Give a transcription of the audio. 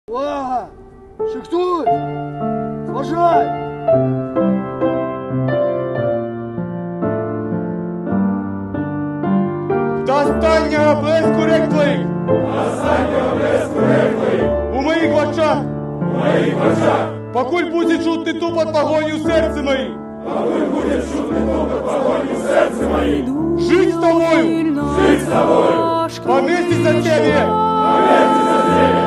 Увага! Ще хтось? Бажай! До останнього блеску реклик! У моїх очах! Покуль буде чутний тупот погоні у серці моїй! Жить с тобою! Поместить за тебе!